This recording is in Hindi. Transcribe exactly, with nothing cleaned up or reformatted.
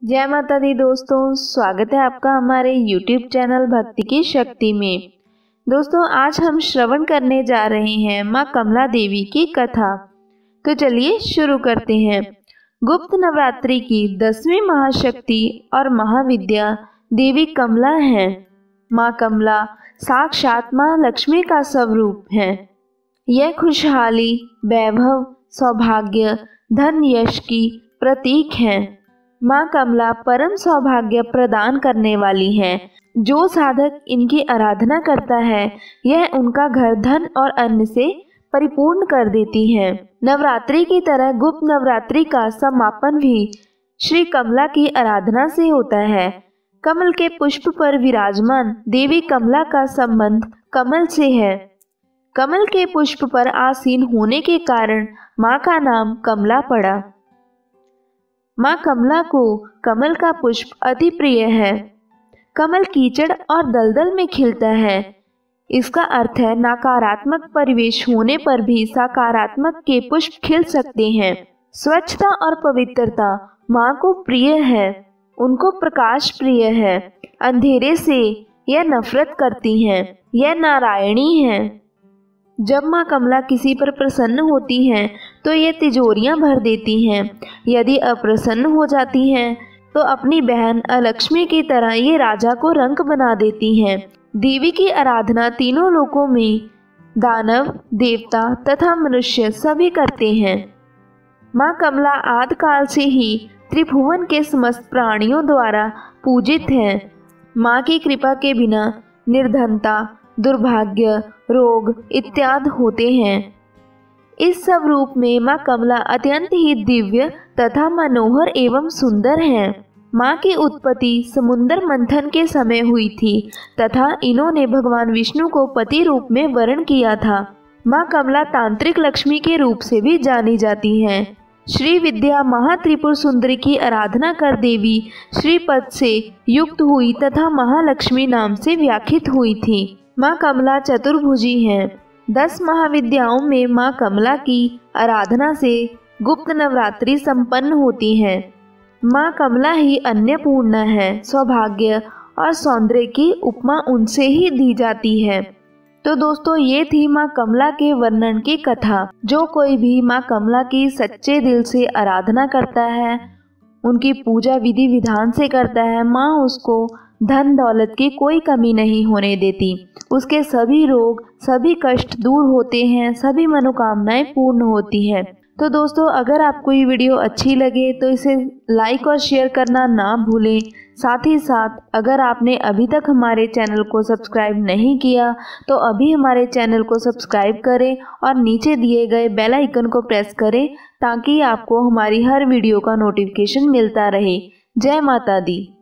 जय माता दी दोस्तों, स्वागत है आपका हमारे यूट्यूब चैनल भक्ति की शक्ति में। दोस्तों, आज हम श्रवण करने जा रहे हैं माँ कमला देवी की कथा। तो चलिए शुरू करते हैं। गुप्त नवरात्रि की दसवीं महाशक्ति और महाविद्या देवी कमला हैं। माँ कमला साक्षात माँ लक्ष्मी का स्वरूप है। यह खुशहाली, वैभव, सौभाग्य, धन, यश की प्रतीक है। माँ कमला परम सौभाग्य प्रदान करने वाली हैं। जो साधक इनकी आराधना करता है, यह उनका घर धन और अन्न से परिपूर्ण कर देती हैं। नवरात्रि की तरह गुप्त नवरात्रि का समापन भी श्री कमला की आराधना से होता है। कमल के पुष्प पर विराजमान देवी कमला का संबंध कमल से है। कमल के पुष्प पर आसीन होने के कारण माँ का नाम कमला पड़ा। माँ कमला को कमल का पुष्प अति प्रिय है। कमल कीचड़ और दलदल में खिलता है। इसका अर्थ है नकारात्मक परिवेश होने पर भी सकारात्मक के पुष्प खिल सकते हैं। स्वच्छता और पवित्रता माँ को प्रिय है। उनको प्रकाश प्रिय है। अंधेरे से यह नफरत करती हैं। यह नारायणी है। जब माँ कमला किसी पर प्रसन्न होती हैं तो ये तिजोरियाँ भर देती हैं। यदि अप्रसन्न हो जाती हैं तो अपनी बहन अलक्ष्मी की तरह ये राजा को रंक बना देती हैं। देवी की आराधना तीनों लोकों में दानव, देवता तथा मनुष्य सभी करते हैं। माँ कमला आदिकाल से ही त्रिभुवन के समस्त प्राणियों द्वारा पूजित हैं। माँ की कृपा के बिना निर्धनता, दुर्भाग्य, रोग इत्यादि होते हैं। इस स्वरूप में माँ कमला अत्यंत ही दिव्य तथा मनोहर एवं सुंदर हैं। माँ की उत्पत्ति समुद्र मंथन के समय हुई थी तथा इन्होंने भगवान विष्णु को पति रूप में वर्ण किया था। माँ कमला तांत्रिक लक्ष्मी के रूप से भी जानी जाती हैं। श्री विद्या महात्रिपुर सुंदरी की आराधना कर देवी श्रीपद से युक्त हुई तथा महालक्ष्मी नाम से व्याख्यात हुई थी। माँ कमला चतुर्भुजी हैं। दस महाविद्याओं में माँ कमला की आराधना से गुप्त नवरात्रि संपन्न होती है। माँ कमला ही अन्नपूर्णा है। सौभाग्य और सौंदर्य की उपमा उनसे ही दी जाती है। तो दोस्तों, ये थी माँ कमला के वर्णन की कथा। जो कोई भी माँ कमला की सच्चे दिल से आराधना करता है, उनकी पूजा विधि विधान से करता है, माँ उसको धन दौलत की कोई कमी नहीं होने देती। उसके सभी रोग, सभी कष्ट दूर होते हैं, सभी मनोकामनाएं पूर्ण होती हैं। तो दोस्तों, अगर आपको ये वीडियो अच्छी लगे तो इसे लाइक और शेयर करना ना भूलें। साथ ही साथ अगर आपने अभी तक हमारे चैनल को सब्सक्राइब नहीं किया तो अभी हमारे चैनल को सब्सक्राइब करें और नीचे दिए गए बेल आइकन को प्रेस करें ताकि आपको हमारी हर वीडियो का नोटिफिकेशन मिलता रहे। जय माता दी।